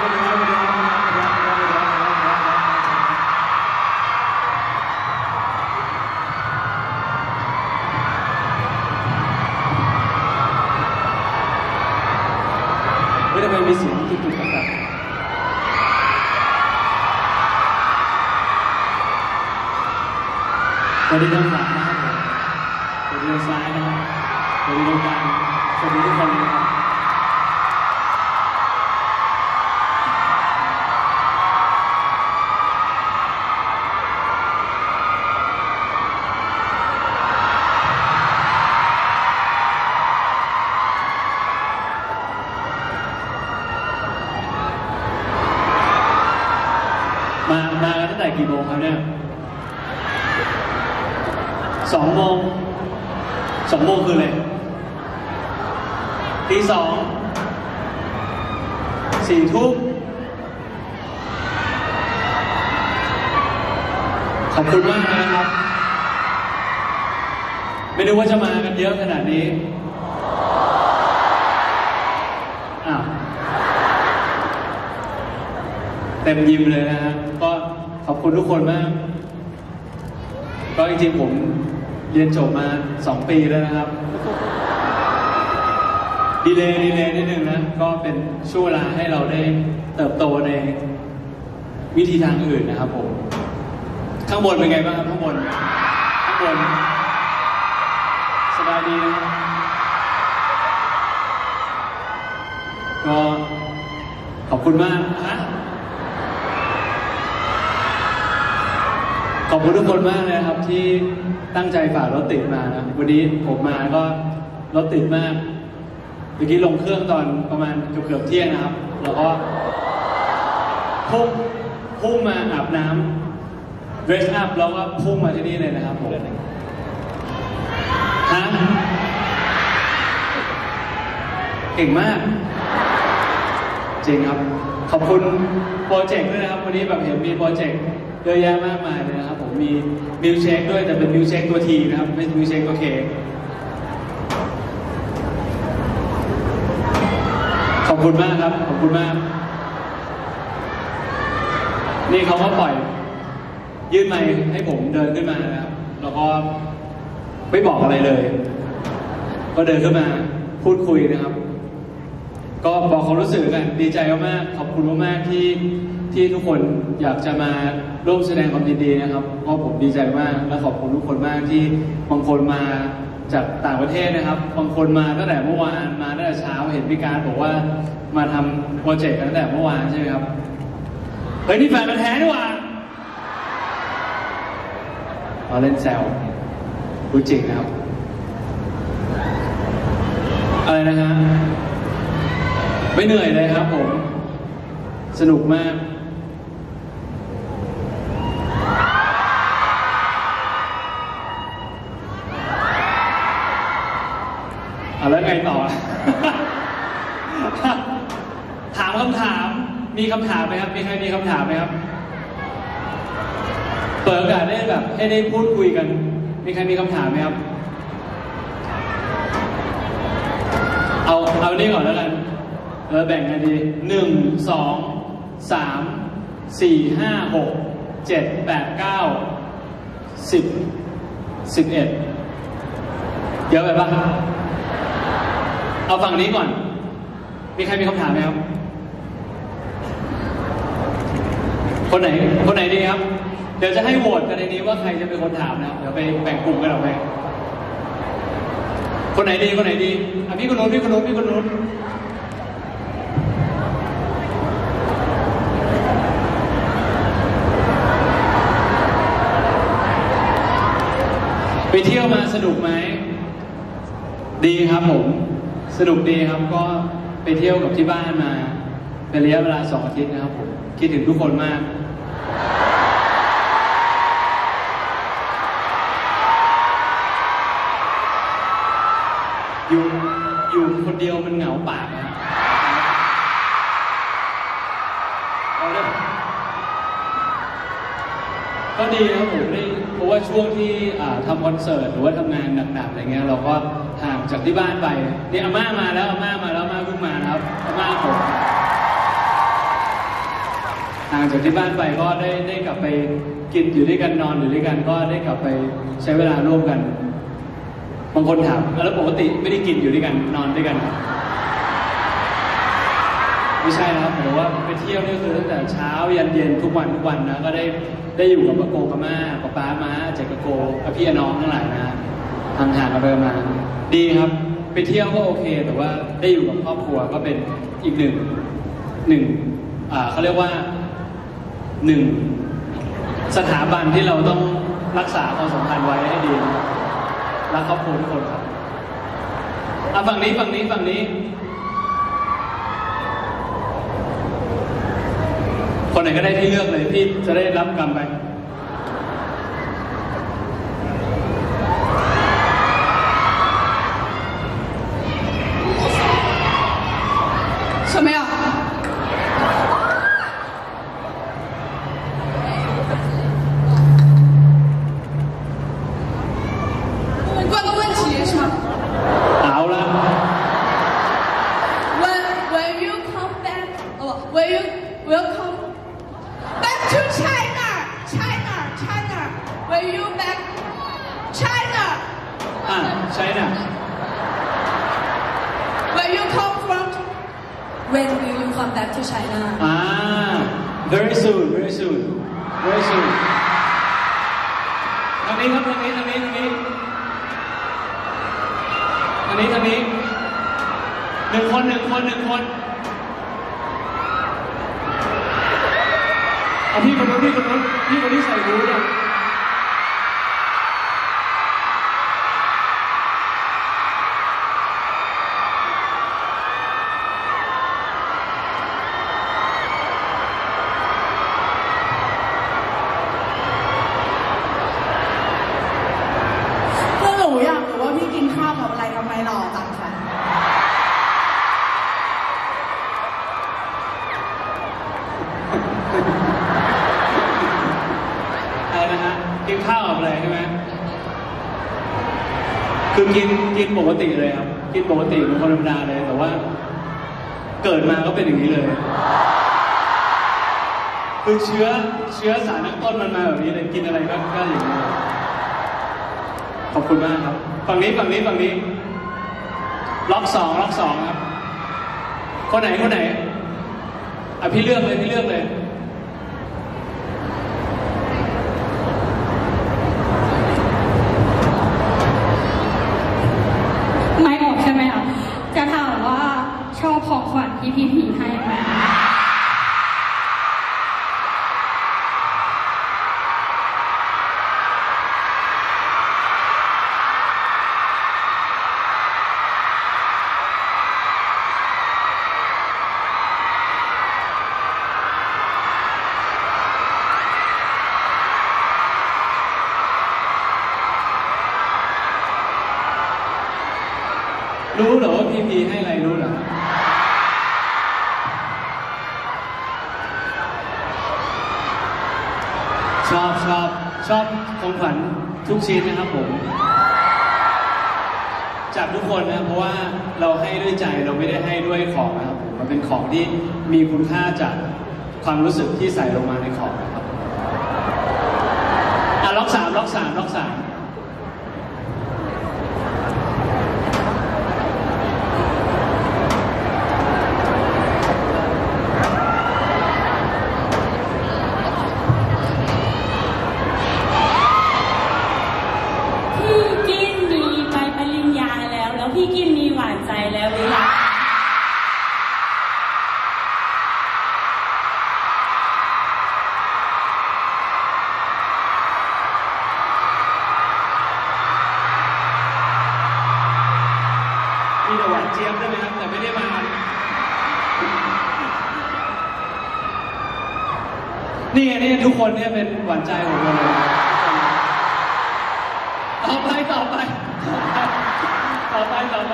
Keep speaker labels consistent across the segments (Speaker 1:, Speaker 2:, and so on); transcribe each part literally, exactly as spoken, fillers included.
Speaker 1: ไม่ได้ไปมีเสียงที่ถูกตัดสวัสดีทางขวานะครับสวัสดีทางซ้ายนะครับสวัสดีตรงกลางสวัสดีทุกคนเลยครับมามากันตั้งแต่กี่โมงครับเนี่ยสองโมงสองโมงคืออะไรตีสองสี่ทุ่มขอบคุณมากนะครับไม่รู้ว่าจะมากันเยอะขนาดนี้อ้าวเต็มยิมเลยนะฮะก็ขอบคุณทุกคนมากก็จริงๆผมเรียนจบมาสองปีแล้วนะครับดีเลย์ดีเลย์นิดนึงนะก็เป็นช่วงเวลาให้เราได้เติบโตในวิธีทางอื่นนะครับผมข้างบนเป็นไงบ้างครับข้างบนข้างบนสบายดีนะครับก็ขอบคุณมากฮะขอบคุณทุกคนมากเลยครับที่ตั้งใจฝ่ารถติดมานะวันนี้ผมมาก็รถติดมากเมื่อกี้ลงเครื่องตอนประมาณเกือบๆเที่ยงนะครับแล้วก็พุ่งพุ่งมาอาบน้ำเดรสอัพแล้วก็พุ่งมาที่นี่เลยนะครับผมฮะเก่งมากจริงครับขอบคุณโปรเจกต์ด้วยนะครับวันนี้แบบเห็นมีโปรเจกต์เยอะแยะมากมายเลยนะครับผมมีมิลเชคด้วยแต่เป็นมิลเชคตัวทีนะครับไม่ใช่มิลเชคตัวเคขอบคุณมากครับขอบคุณมากนี่เขาก็ปล่อยยื่นไมค์ให้ผมเดินขึ้นมานะครับแล้วก็ไม่บอกอะไรเลยก็เดินขึ้นมาพูดคุยนะครับก็บอกความรู้สึกกันดีใจมากขอบคุณมากที่ที่ทุกคนอยากจะมาร่วมแสดงความยินดีนะครับก็ผมดีใจมากและขอบคุณทุกคนมากที่บางคนมาจากต่างประเทศนะครับบางคนมาตั้งแต่เมื่อวานมาตั้งแต่เช้าเห็นพี่การบอกว่ามาทำโปรเจกต์ตั้งแต่เมื่อวานใช่ไหมครับเฮ้ยนี่แฟนมันแท้ด้วยว่ะเราเล่นแซวพูดจริงนะครับอะไรนะฮะไม่เหนื่อยเลยครับผมสนุกมากอ่ะแล้วไงต่อ ถามคำถามมีคำถามไหมครับมีใครมีคำถามไหมครับเปิดโอกาสได้แบบให้ได้พูดคุยกันมีใครมีคำถามไหมครับเอาเอานี่ก่อนแล้วกันเราแบ่งกันดีหนึ่งสองสามสี่ห้าหกเจ็ดแปดเก้าสิบสิบเอ็ดเยอะไปปะเอาฝั่งนี้ก่อนมีใครมีคำถามไหมครับคนไหนคนไหนดีครับเดี๋ยวจะให้โหวตกันในนี้ว่าใครจะเป็นคนถามนะครับเดี๋ยวไปแบ่งกลุ่มกันออกไปคนไหนดีคนไหนดีอ่ะพี่คนนู้นพี่คนนู้นพี่คนนู้นไปเที่ยวมาสนุกไหมดีครับผมสนุกดีครับก็ไปเที่ยวกับที่บ้านมาเป็นระยะเวลาสองอาทิตย์นะครับผมคิดถึงทุกคนมากอยู่อยู่คนเดียวมันเหงาปากนะก็ดีครับผมได้เพราะว่าช่วงที่ทำคอนเสิร์ตหรือว่าทำงานหนักๆอะไรเงี้ยเราก็ห่างจากที่บ้านไปนี่อาม่ามาแล้วอาม่ามาแล้วอาม่าเพิ่งมานะครับอาม่าผมห่างจากที่บ้านไปก็ได้ได้กลับไปกินอยู่ด้วยกันนอนอยู่ด้วยกันก็ได้กลับไปใช้เวลาร่วมกันบางคนถามแล้วปกติไม่ได้กินอยู่ด้วยกันนอนด้วยกันไม่ใช่นะครับผมว่าไปเที่ยวนี่คือตั้งแต่เช้ายันเย็นทุกวันทุกวันนะก็ได้ได้อยู่กับปะโกกับม่าป๊าป๊าม้าเจ๊กะโกกับพี่น้องทั้งหลายนะห่างๆกันไปมาดีครับไปเที่ยวก็โอเคแต่ว่าได้อยู่กับครอบครัวก็เป็นอีกหนึ่งหนึ่งอ่าเขาเรียกว่าหนึ่งสถาบันที่เราต้องรักษาความสัมพันธ์ไว้ให้ดีรักครอบครัวทุกคนครับอ่ะฝั่งนี้ฝั่งนี้ฝั่งนี้คนไหนก็ได้ที่เลือกเลยพี่จะได้รับกรรมไป
Speaker 2: 什么呀？问个问题是吗？
Speaker 1: เอาละ
Speaker 2: When when you come back, oh, when you will come back to China, China, China. When you back China.
Speaker 1: อ่ะใช่นะ
Speaker 2: Where you come from?
Speaker 3: When will you come back to China?
Speaker 1: อ่า very soon very soon very soon ทางนี้ครับทางนี้ทางนี้ทางนี้ทางนี้ทางนี้หนึ่งคนหนึ่งคนหนึ่งคนเอาพี่คนนู้นพี่คนนู้นพี่คนที่ใส่หูเนี่ยกินข้าวกับอะไรใช่ไหมคือกินกินปกติเลยครับกินปกติเป็นคนธรรมดาเลยแต่ว่าเกิดมาก็เป็นอย่างนี้เลยคือเชื้อเชื้อสารตั้งต้นมันมาแบบนี้เลยกินอะไรก็ก็อย่างนี้ขอบคุณมากครับฝั่งนี้ฝั่งนี้ฝั่งนี้ล็อกสองล็อกสองครับคนไหนคนไหนอ่ะพี่เลือกเลยพี่เลือกเลย
Speaker 3: จะถามว่าชอบของขวัญที่พี่พีให้ไหม
Speaker 1: รู้เหรอว่าพีพีให้อะไรรู้เหรอชอบชอบชอบของขวัญทุกชิ้นนะครับผมจากทุกคนนะเพราะว่าเราให้ด้วยใจเราไม่ได้ให้ด้วยของนะครับผมมันเป็นของที่มีคุณค่าจากความรู้สึกที่ใส่ลงมาในของนะครับอ่ะล็อกสามล็อกสามล็อกสาม
Speaker 3: พี่กินมีหวานใจแล้วหรือยัง
Speaker 1: มีแต่หวานเจี๊ยบได้ไหมครับแต่ไม่ได้มานี่ไงนี่ทุกคนเนี่ยเป็นหวานใจของเราเลยต่อไปต่อไปต่อไปต่อไป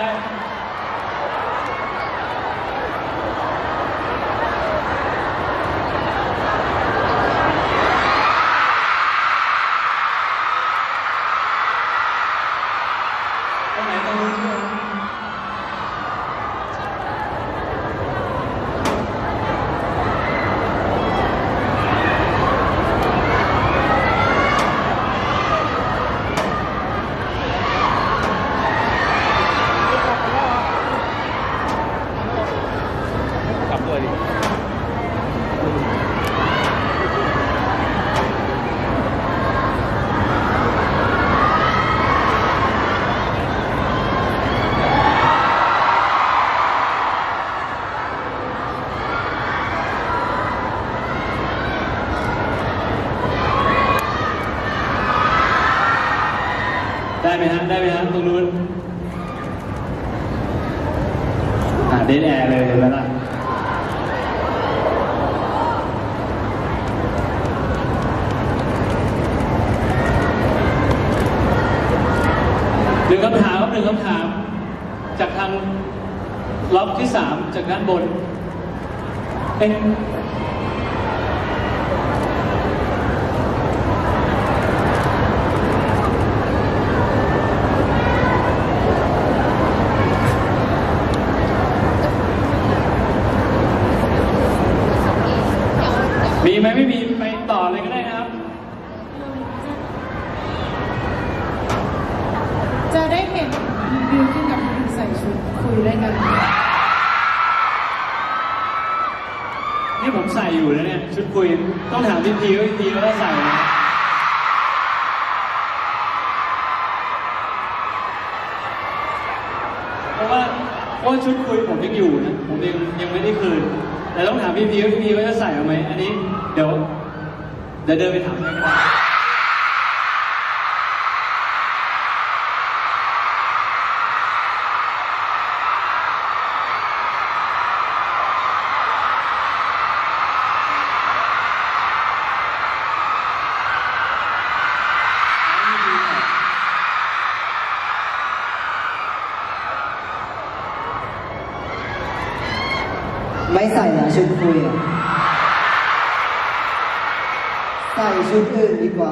Speaker 1: ตรงไหนตรงนู้นใช่ไหมไหมฮะได้ไหมฮะตรงนู้นอ่าเดนแอร์เลยเห็นไหมล่ะหนึ่งคำถามครับหนึ่งคำถามจากทางล็อกที่สามจากด้านบนเอ๊ะมีไหมไม่มีไปต่อเลยก็ได้ครับ
Speaker 2: จะได้เห็นบิวกิ้นกับพี่ใส่ชุดคุยด้วยกัน
Speaker 1: นี่ผมใส่อยู่แล้วเนี่ยชุดคุยต้องถามพี่พีว่าพี่พีว่าใส่ไหมเพราะว่าเพราะว่าชุดคุยผมยังอยู่นะผมยังยังไม่ได้คืนแต่ต้องถามพี่พีว่าพี่พีว่าจะใส่เอาไหมอันนี้เดี๋ยวเดี๋ยวเดินไปถามให้ก็ได้
Speaker 4: ไม่ใส่นะชุดคุยอ่ะใส่ชุดอื่นดีกว่า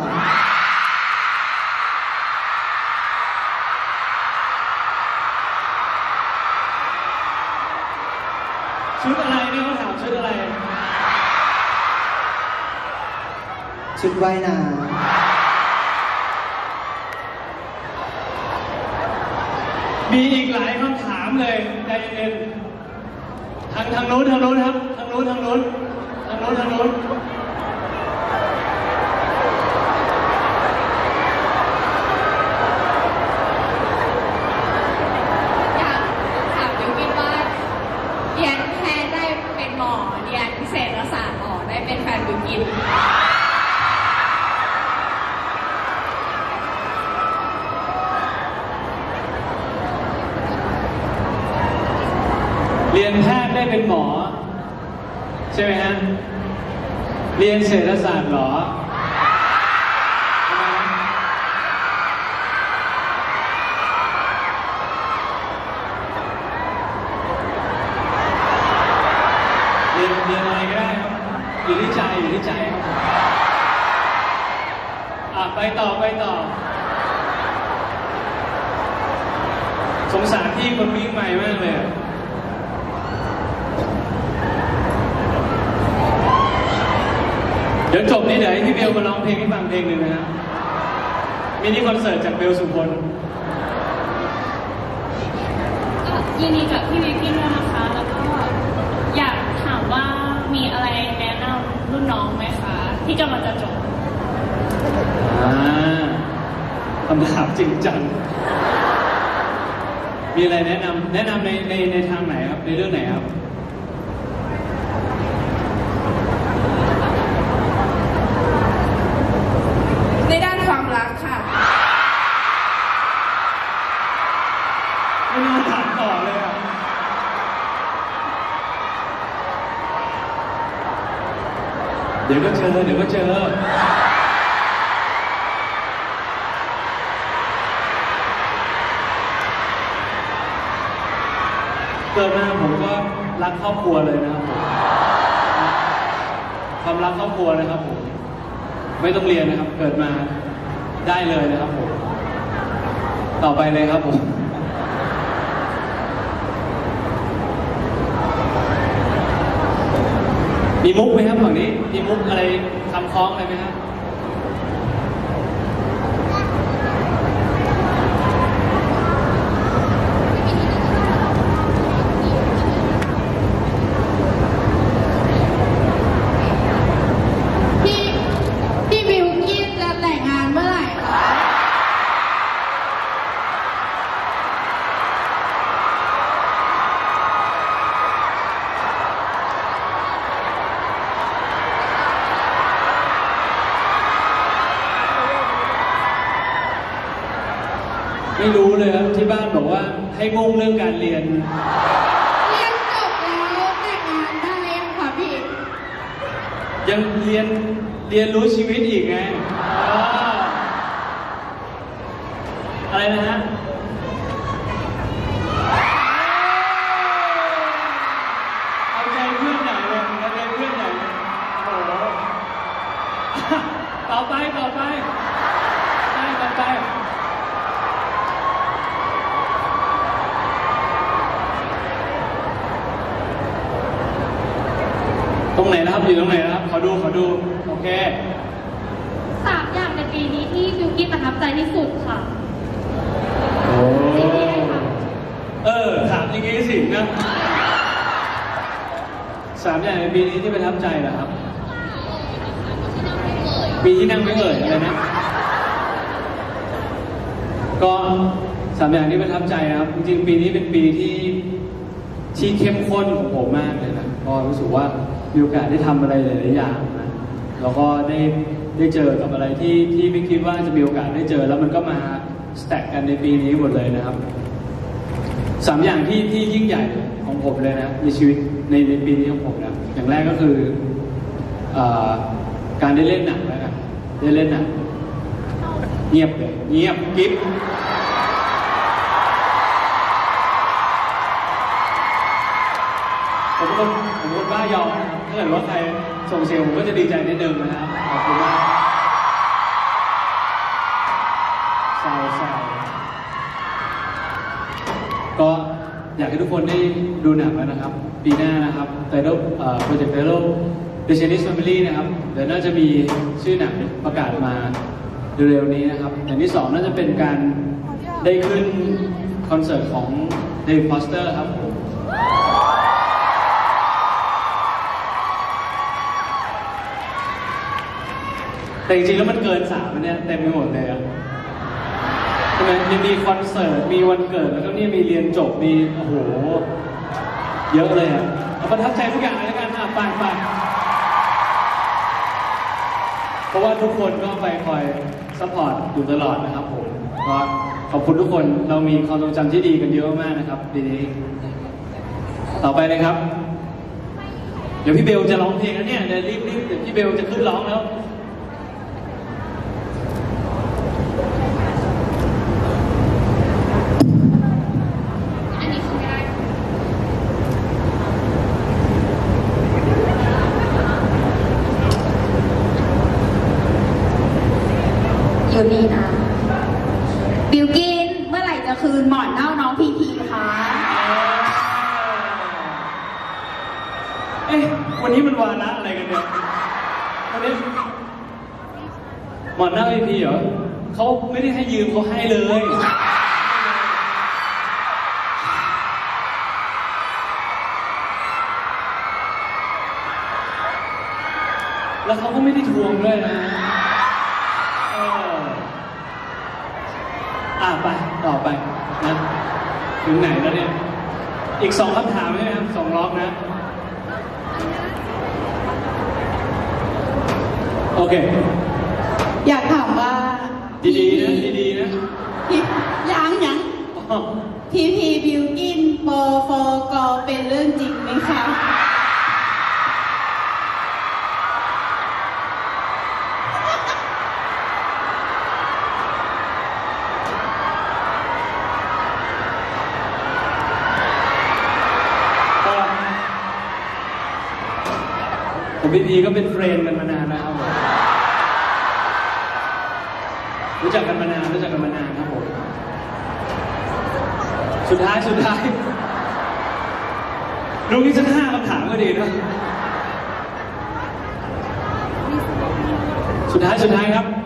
Speaker 1: ชุดอะไรเนี่ยเขาถามชุดอะไร
Speaker 4: ชุดว่ายน้
Speaker 1: ำมีอีกหลายคำถามเลยใจเย็นทางทางนู้นทางนู้นครับทางนู้นทางนู้นทางนู้นทางนู้น
Speaker 2: อยากถามบิวกิ้นว่าเรียนแพทย์ได้เป็นหมอเรียนเศรษฐศาสตร์หมอได้เป็นแฟนบิวกิ้น
Speaker 1: เรียนแพทย์ได้เป็นหมอใช่ไหมฮะเรียนเศรษฐศาสตร์เหรอเรียนเรียนอะไรก็ได้ครับอยู่ที่ใจอยู่ที่ใจครับอ่ะไปต่อไปต่อสงสารพี่คนวิ่งใหม่มากเลยเดี๋ยวจบนี้เดี๋ยวให้พี่เบลมาร้องเพลงให้ฟังเพลงหนึ่งนะฮะมินิคอนเสิร์ตจากเบลสุพล
Speaker 3: ยินดีกับพี่วิกกี้ด้วยนะคะแล้วก็อยากถามว่ามีอะไรแนะนำรุ่นน้องไหมคะที่กำลังจะจบ
Speaker 1: อ่าคำถามจริงจังมีอะไรแนะนำแนะนำในในในทางไหนครับในเรื่องไหนครับ
Speaker 2: ในด้านความรักค่ะ
Speaker 1: ไม่น่าถามต่อเลยอ่ะเดี๋ยวก็เจอเดี๋ยวก็เจอเกิดมาผมก็รักครอบครัวเลยนะครับผมความรักครอบครัวนะครับผมไม่ต้องเรียนนะครับเกิดมาได้เลยนะครับผมต่อไปเลยครับผมมีมุกไหมครับฝั่งนี้มีมุกอะไรคำคล้องอะไรไหมครับไม่รู้เลยครับที่บ้านบอกว่าให้มุ่งเรื่องการเรียน
Speaker 2: เรียนจบแล้วแต่งงานได้ยังค่ะพี่
Speaker 1: ยังเรียนเรียนรู้ชีวิตอีกไงเอออะไรนะฮะเอาใจเพื่อนใหญ่เลยเอาใจเพื่อนใหญ่เลยโอ้โหต่อไปต่อไปไปต่อไปตรงไหนนะครับอยู่ตรงไหนนะครับขอดูขอดูโอเค
Speaker 3: สามอย่างในปีนี้ที่บิวกิ้นประทับใจที่สุดค่ะ
Speaker 1: โอ้เออถามอย่างงี้สินะสามอย่างในปีนี้ที่ประทับใจเหรอครับปีที่นั่งไม่เอ่ยอะไรนะก็สามอย่างที่ประทับใจนะครับจริงๆปีนี้เป็นปีที่ที่เข้มข้นของผมมากเลยนะก็รู้สึกว่ามีโอกาสได้ทำอะไรหลายๆอย่างนะแล้วก็ได้ได้เจอกับอะไรที่ที่ไม่คิดว่าจะมีโอกาสได้เจอแล้วมันก็มาสแต็กกันในปีนี้หมดเลยนะครับสามอย่างที่ที่ยิ่งใหญ่ของผมเลยนะในชีวิตในในปีนี้ของผมนะอย่างแรกก็คือเอ่อการได้เล่นหนังแล้วกันได้เล่นหนังเงียบเลยเงียบกิ๊บผมคนผมคนบ้ายอมนะครับถ้าเกิดว่าใครส่งเสียงผมก็จะดีใจนิดนึงนะครับขอบคุณมากใช่ใช่ก็อยากให้ทุกคนได้ดูหนังแล้วนะครับปีหน้านะครับไตเติ้ลโปรเจกต์ไตเติ้ล The Chinese Family นะครับเดี๋ยวน่าจะมีชื่อหนังประกาศมาเร็วๆนี้นะครับอย่างที่สองน่าจะเป็นการได้ขึ้นคอนเสิร์ตของ David Foster ครับแต่จริงๆแล้วมันเกินสามเนี่ยเต็มไปหมดเลยอะใช่ไหมยังมีคอนเสิร์ตมีวันเกิดแล้วก็นี่มีเรียนจบมีโอ้โหเยอะเลยอะเอาประทับใจทุกอย่างเลยแล้วกันอ่ะไปไปเพราะว่าทุกคนก็ไปคอยซัพพอร์ตอยู่ตลอดนะครับผมก็ขอบคุณทุกคนเรามีความทรงจำที่ดีกันเยอะมากนะครับปีนี้ต่อไปเลยครับเดี๋ยวพี่เบลจะร้องเพลงแล้วเนี่ยเดี๋ยวรีบๆเดี๋ยวพี่เบลจะขึ้นร้องแล้ว
Speaker 2: อยู่นี่นะบิวกินเมื่อไหร่จะคืนหมอนเน่าน้องพีพีคะ
Speaker 1: เอ๊ะวันนี้มันวาระอะไรกันเนี่ยวันนี้หมอนหน้าพีพีเหรอเขาไม่ได้ให้ยืมเขาให้เลยแล้วเขาก็ไม่ได้ทวงด้วยนะอ่าไปต่อไปนะถึงไหนแล้วเนี่ยอีกสองคำถามใช่ไหมครับสองรอบนะโอเค
Speaker 2: อยากถามว่า
Speaker 1: ดีๆนะดีๆนะ
Speaker 2: ยังยังพีพีบิวกินปอฟอกอเป็นเรื่องจริงไหมคะ
Speaker 1: ผมพีพีก็เป็นเฟรนด์กันมานานนะครับผมรู้จักกันมานานรู้จักกันมานานครับผมสุดท้ายสุดท้ายลุงนี่สักห้าคำถามก็ดีนะสุดท้ายสุดท้ายครับ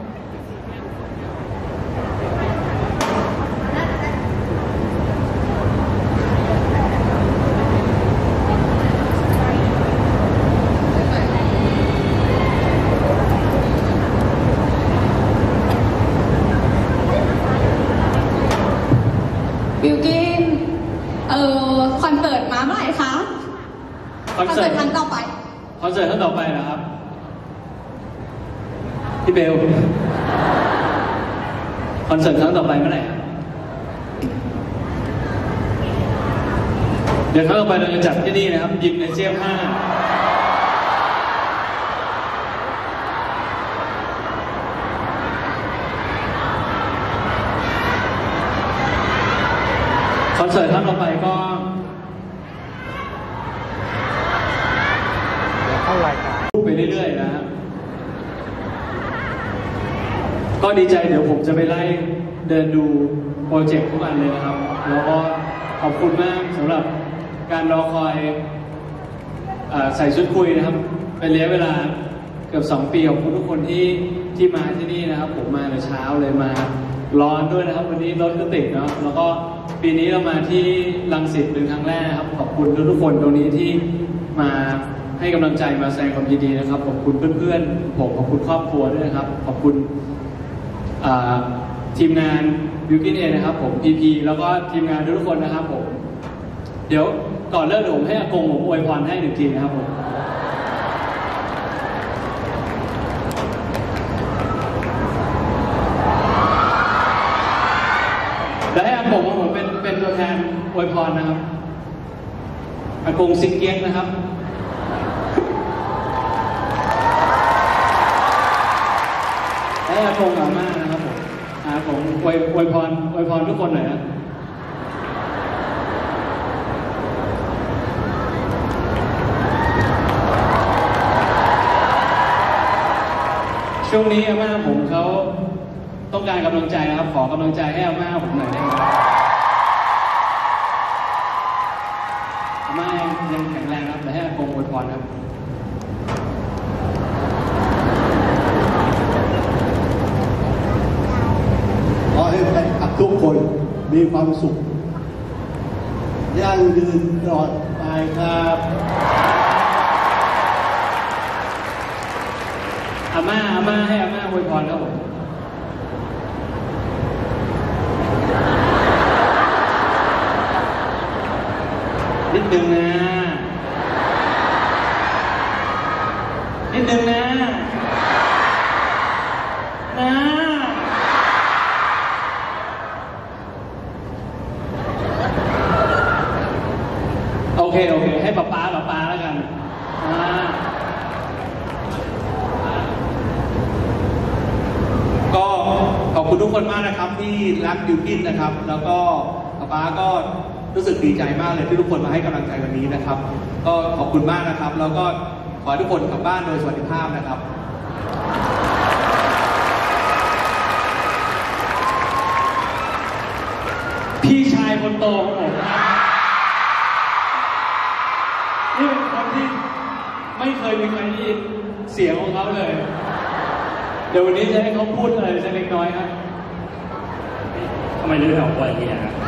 Speaker 2: บิวกินเอ่อคอนเสิร์ตมาเมื่อไหร่คะคอนเสิร์ตครั้งต่อไป
Speaker 1: คอนเสิร์ตครั้งต่อไปเหรอครับพี่เบลคอนเสิร์ตครั้งต่อไปเมื่อไหร่เดี๋ยวครั้งต่อไปเราจะจัดที่นี่นะครับยิมในเซียมห้าคอนเสิร์ตครั้งต่อไปก็เข้ารายการพูดไปเรื่อยๆนะครับก็ดีใจเดี๋ยวผมจะไปไล่เดินดูโปรเจกต์ทุกอันเลยนะครับแล้วก็ขอบคุณมากสำหรับการรอคอยใส่ชุดคุยนะครับเป็นระยะเวลาเกือบสองปีของทุกคนที่ที่มาที่นี่นะครับผมมาแต่เช้าเลยมาร้อนด้วยนะครับวันนี้รถก็ติดเนาะแล้วก็ปีนี้เรามาที่รังสิตเป็นครั้งแรกครับขอบคุณทุกๆคนตรงนี้ที่มาให้กำลังใจมาแสดงความยินดีนะครับขอบคุณเพื่อนๆผมขอบคุณครอบครัวด้วยนะครับขอบคุณทีมงานบิวกิ้นเอนะครับผมพีพีแล้วก็ทีมงานทุกคนนะครับผมเดี๋ยวก่อนเริ่มผมให้อากงผมอวยพรให้หนึ่งทีนะครับผมและให้อากงของผมเป็นเป็นตัวแทนอวยพรนะครับอากงซิงเกียงนะครับและอากงอาม่านะครับผมอาผมอวยอวยพรอวยพรทุกคนหน่อยนะช่วงนี้อาม่าผมเขาต้องการกำลังใจนะครับขอกำลังใจให้อาม่าผมหน่อยได้ไหมอาม่ายังแข็งแรงครับแต่ให้อากงอวยพรครับ
Speaker 5: ขอให้แฟนคลับทุกคนมีความสุขยั่งยืนตลอดไปครับ
Speaker 1: อาม่าอาม่าให้อาม่าอวยพรครับผมนิดนึงนะนิดนึงนะนะโอเคโอเคให้ป๊าป๊าป๊าป๊าแล้วกันอ่า
Speaker 6: ก็ขอบคุณทุกคนมากนะครับที่รักบิวกิ้นนะครับแล้วก็ป๊าป๊าก็รู้สึกดีใจมากเลยที่ทุกคนมาให้กำลังใจวันนี้นะครับก็ขอบคุณมากนะครับแล้วก็ขอให้ทุกคนกลับบ้านโดยสวัสดิภาพนะครับ
Speaker 1: พี่ชายคนโตของผมนี่เป็นคนที่ไม่เคยมีใครได้ยินเสียงของเขาเลยเดี๋ยววันนี้จะให้เขาพูดอะไรสักเล็กน้อยครับทำไมเรื่องของตัวเองนะ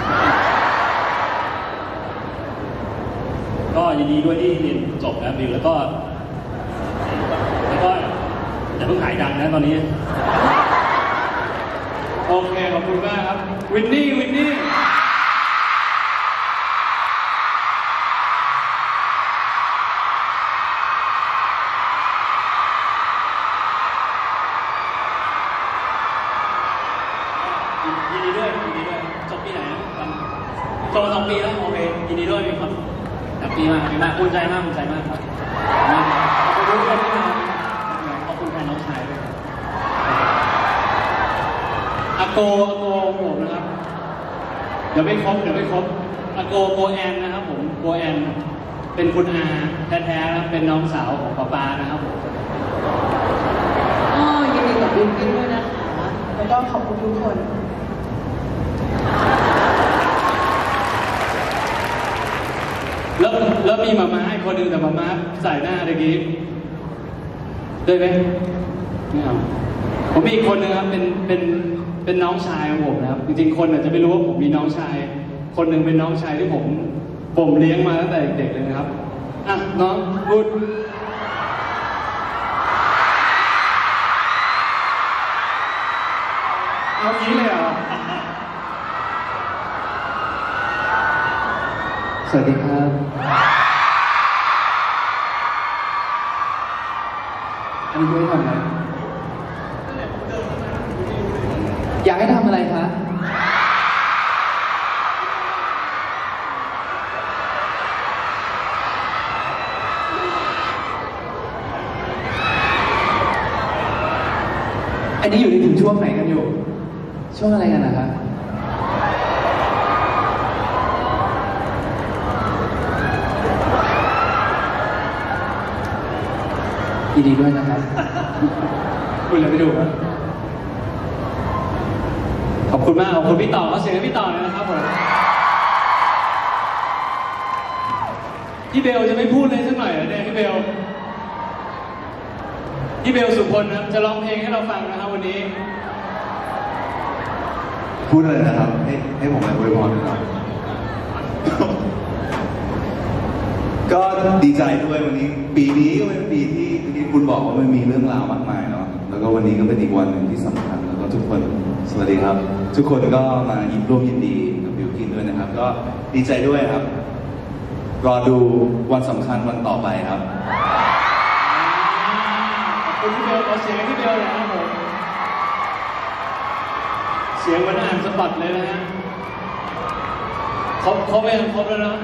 Speaker 1: ก็ยินดีด้วยที่เรียนจบแล้วบิวแล้วก็แล้วก็อย่าเพิ่งหายดังนะตอนนี้โอเคขอบคุณมากครับวินนี่วินนี่ยินดีด้วยยินดีด้วยจบปีไหนนะจบสองปีแล้วโอเคยินดีด้วยมีความแฮปปี้มากมีมากภูมิใจมากภูมิใจมากครับขอบคุณทุกคนที่มาขอบคุณแทนน้องชายด้วยอาโกอาโกผมนะครับเดี๋ยวไม่ครบเดี๋ยวไม่ครบอาโกโกแอนนะครับผมโกแอนเป็นคุณอาแท้ๆนะเป็นน้องสาวของป๊าป๊านะครับผม
Speaker 2: อ๋อยินดีกับบิวกิ้นด้วยนะคะแล้วก็ขอบคุณทุกคน
Speaker 1: แล้วแล้วมีมาม่าอีกคนหนึ่งแต่มาม่าใส่หน้าตะกี้ได้ไหมไม่เอาผมมีอีกคนหนึ่งครับเป็นเป็นเป็นน้องชายของผมนะครับจริงๆคนอาจจะไม่รู้ว่าผมมีน้องชายคนหนึ่งเป็นน้องชายที่ผมผมเลี้ยงมาตั้งแต่เด็กเลยนะครับอ่ะน้องพูดเอางี้เลยเหรอ
Speaker 4: สวัสดีครับ
Speaker 1: อันนี้ไม่ทำอะไร
Speaker 4: อยากให้ทำอะไรคะอันนี้อยู่ในถึงช่วงไหนกันอยู่ ช่วงอะไรกันนะครับยินดีด้วยนะครับ
Speaker 1: คุณเลยไปดูครับขอบคุณมากขอบคุณพี่ต่อขอเสียงให้พี่ต่อเลยนะครับผมพี่เบลจะไม่พูดเลยสักหน่อยเหรอเนี่ยพี่เบลพี่เบลสุพลนะครับจะร้องเพลงให้เราฟังนะครับวันนี้
Speaker 7: พูดอะไรนะครับให้ให้ผมไปอวยพรหน่อยครับ ก็ดีใจด้วยวันนี้ปีนี้ก็เป็นปีที่ที่คุณบอกว่ามันมีเรื่องราวมากมายเนาะแล้วก็วันนี้ก็เป็นอีกวันหนึ่งที่สำคัญแล้วก็ทุกคนสวัสดีครับ ทุกคนก็มายินร่วมยินดีกับบิวกินด้วยนะครับก็ดีใจด้วยครับรอดูวันสำคัญวันต่อไปครับ
Speaker 1: ขอบคุณพี่เบลขอเสียงให้พี่เบลหน่อยครับผมเสียงวันอ่านสปอตเลยนะฮะครบครบไปครบแล้วเนาะ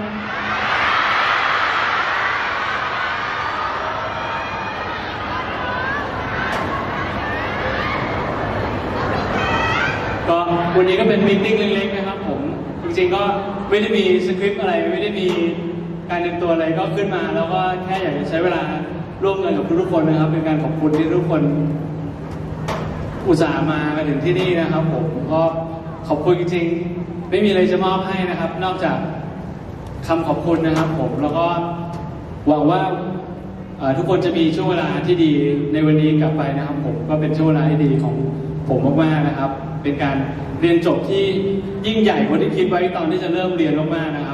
Speaker 1: ก็วันนี้ก็เป็นมีตติ้งเล็กๆนะครับผมจริงๆก็ไม่ได้มีสคริปต์อะไรไม่ได้มีการเตรียมตัวอะไรก็ขึ้นมาแล้วก็แค่อยากจะใช้เวลาร่วมกันกับทุกๆคนนะครับเป็นการขอบคุณที่ทุกคนอุตส่าห์มามาถึงที่นี่นะครับผมก็ขอบคุณจริงๆไม่มีอะไรจะมอบให้นะครับนอกจากคำขอบคุณนะครับผมแล้วก็หวังว่าทุกคนจะมีช่วงเวลาที่ดีในวันนี้กลับไปนะครับผมก็เป็นช่วงเวลาที่ดีของผมมากๆนะครับเป็นการเรียนจบที่ยิ่งใหญ่กว่าที่คิดไว้ตอนที่จะเริ่มเรียนมากๆนะครับ